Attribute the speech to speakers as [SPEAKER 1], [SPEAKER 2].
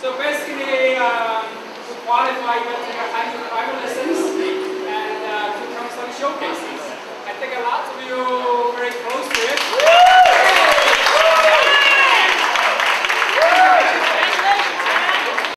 [SPEAKER 1] So basically, to qualify, you have to take 100 private lessons and to come some showcases. I think a lot of you very close to